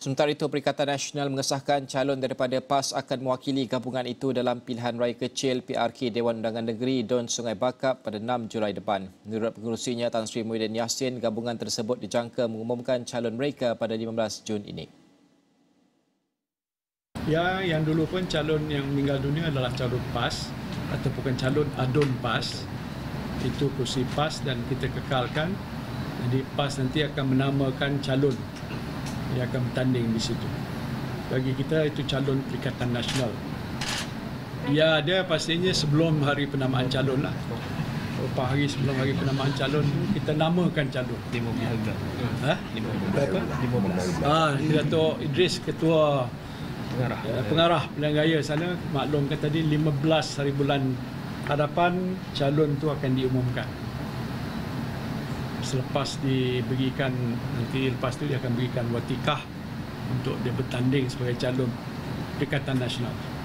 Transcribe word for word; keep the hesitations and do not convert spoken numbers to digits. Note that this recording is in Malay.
Sementara itu, Perikatan Nasional mengesahkan calon daripada PAS akan mewakili gabungan itu dalam pilihan raya kecil P R K Dewan Undangan Negeri Don Sungai Bakap pada enam Julai depan. Menurut pengerusinya Tan Sri Muhyiddin Yassin, gabungan tersebut dijangka mengumumkan calon mereka pada lima belas Jun ini. Ya, yang dulu pun calon yang meninggal dunia adalah calon PAS atau bukan calon adun PAS. Itu kursi PAS dan kita kekalkan. Jadi PAS nanti akan menamakan calon yang akan bertanding di situ. Bagi kita itu calon Perikatan Nasional. Ya, ada pastinya sebelum hari penamaan calon lah. Beberapa hari sebelum hari penamaan calon kita namakan calon. lima belas. Ha? Berapa? lima belas. Ah, Dato' Idris, ketua Pengarah. Ya, pengarah pilihan raya sana maklumkan tadi lima belas hari bulan hadapan calon tu akan diumumkan. Selepas diberikan, nanti lepas tu dia akan berikan watikah untuk dia bertanding sebagai calon Perikatan Nasional.